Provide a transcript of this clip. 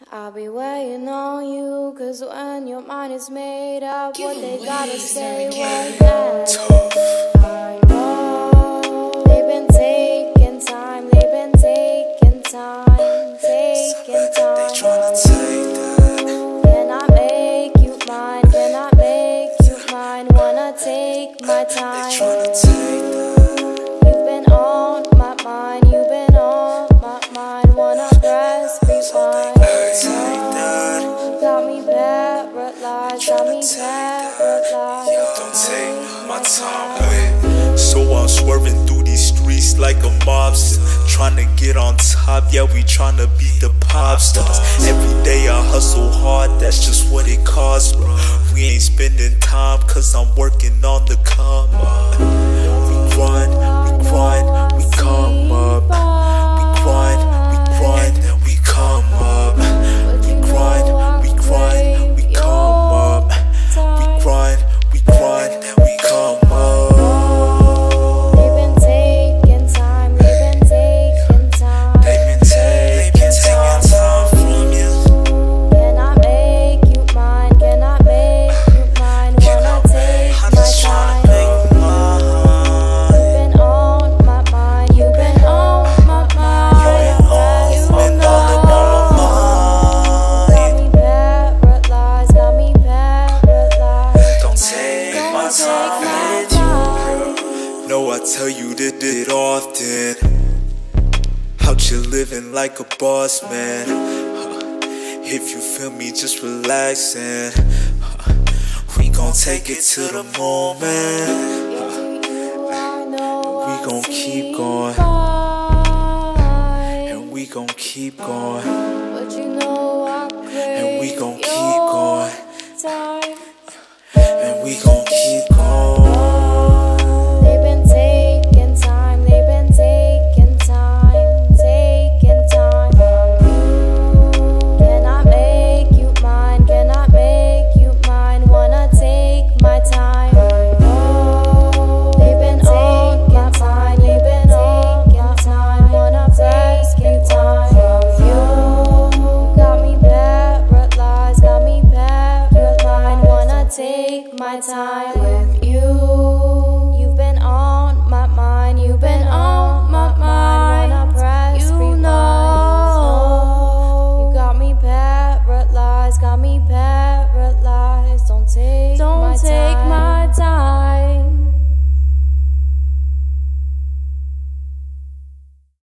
I'll be waiting on you, cause when your mind is made up, what they gotta say won't matter. I know they've been taking time, they've been taking time, taking time. Can I make you mine? Can I make you mine? Wanna take my time. You've been on my mind, you've been on my mind. Wanna press rewind. Got me paralyzed, got me paralyzed. Don't take my time, babe. So I'm swerving through these streets like a mobster, trying to get on top, yeah, we trying to be the pop stars. Every day I hustle hard, that's just what it costs, bro. We ain't spending time, cause I'm working on the come up. We grind, we come up. We grind, then we come up. We grind, we come up. We grind, then we come up. They've been taking time, they've been taking time. They've been taking time from you. Can I make you mine? Can I make you mine? Wanna take my time. You've been on my mind, you've been on my mind. Got me paralyzed. Don't take my time. No, I tell you did it often. Out you living like a boss, man. If you feel me, just relaxing. We gon' take it to the moon, man. We gon' keep going, and we gon' keep going, But you know I'm crazy and we gon' keep going. all the time.